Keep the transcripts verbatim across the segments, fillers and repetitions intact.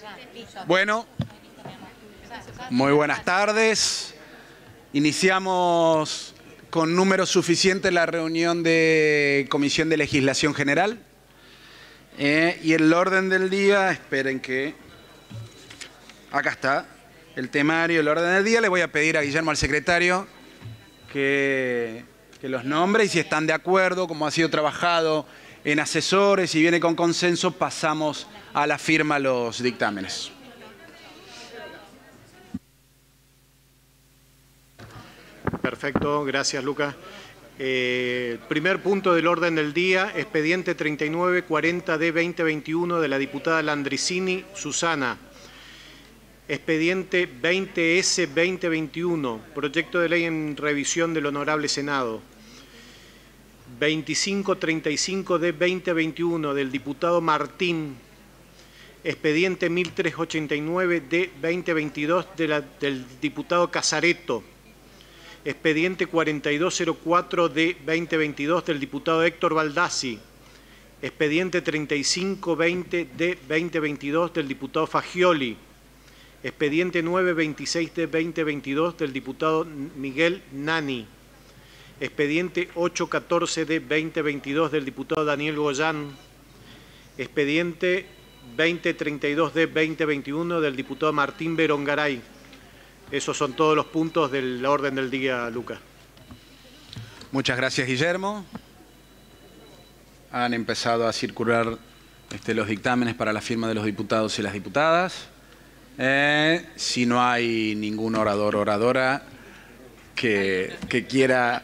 Bueno, muy buenas tardes. Iniciamos con número suficiente la reunión de Comisión de Legislación General. Eh, y el orden del día, esperen que... Acá está el temario, el orden del día. Le voy a pedir a Guillermo, al secretario, que, que los nombre y si están de acuerdo, como ha sido trabajado en asesores y viene con consenso, pasamos a la firma los dictámenes. Perfecto, gracias Lucas. Eh, primer punto del orden del día, expediente treinta y nueve cuarenta de veinte veintiuno de la diputada Landricini Susana. Expediente veinte ese veinte veintiuno, proyecto de ley en revisión del Honorable Senado. veinticinco treinta y cinco de veinte veintiuno del diputado Martín. Expediente mil trescientos ochenta y nueve de veinte veintidós de la, del diputado Casareto. Expediente cuarenta y dos cero cuatro de veinte veintidós del diputado Héctor Baldassi. Expediente treinta y cinco veinte de veinte veintidós del diputado Fagioli. Expediente nueve veintiséis de veinte veintidós del diputado Miguel Nani. Expediente ocho catorce de veinte veintidós del diputado Daniel Goyán. Expediente veinte treinta y dos de veinte veintiuno del diputado Martín Berongaray. Esos son todos los puntos del orden del día, Lucas. Muchas gracias, Guillermo. Han empezado a circular este, los dictámenes para la firma de los diputados y las diputadas. Eh, si no hay ningún orador o oradora que, que quiera...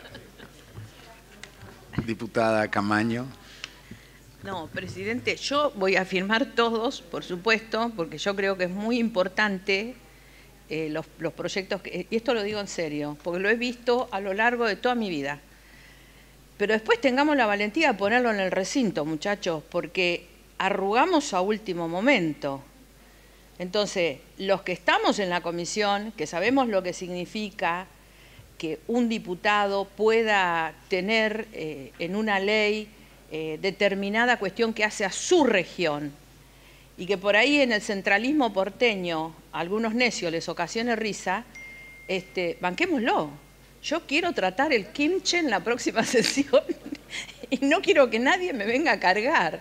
Diputada Camaño. No, presidente, yo voy a firmar todos, por supuesto, porque yo creo que es muy importante eh, los, los proyectos, que, y esto lo digo en serio, porque lo he visto a lo largo de toda mi vida. Pero después tengamos la valentía de ponerlo en el recinto, muchachos, porque arrugamos a último momento. Entonces, los que estamos en la comisión, que sabemos lo que significa que un diputado pueda tener eh, en una ley eh, determinada cuestión que hace a su región y que por ahí en el centralismo porteño a algunos necios les ocasione risa, este, banquémoslo. Yo quiero tratar el kimchi en la próxima sesión y no quiero que nadie me venga a cargar.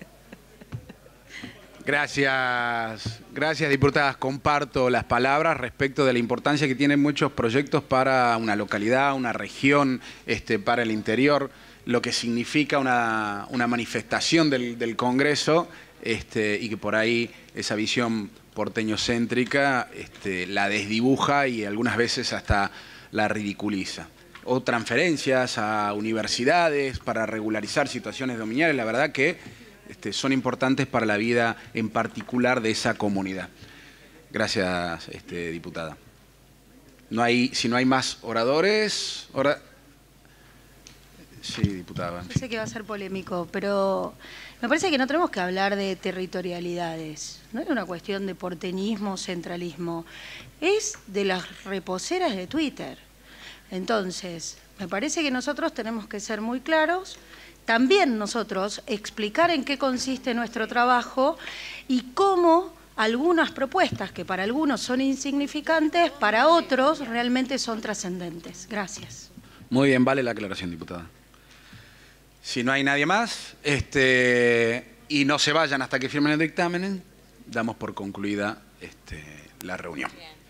Gracias, gracias diputadas. Comparto las palabras respecto de la importancia que tienen muchos proyectos para una localidad, una región, este, para el interior, lo que significa una, una manifestación del, del Congreso este, y que por ahí esa visión porteñocéntrica este, la desdibuja y algunas veces hasta la ridiculiza. O transferencias a universidades para regularizar situaciones dominiales, la verdad que... Este, son importantes para la vida en particular de esa comunidad. Gracias, este, diputada. No hay, si no hay más oradores... Ora... Sí, diputada. Yo sé que va a ser polémico, pero me parece que no tenemos que hablar de territorialidades. No es una cuestión de porteñismo, centralismo. Es de las reposeras de Twitter. Entonces, me parece que nosotros tenemos que ser muy claros. También nosotros explicar en qué consiste nuestro trabajo y cómo algunas propuestas que para algunos son insignificantes, para otros realmente son trascendentes. Gracias. Muy bien, vale la aclaración, diputada. Si no hay nadie más, este, y no se vayan hasta que firmen el dictamen, damos por concluida este, la reunión. Bien.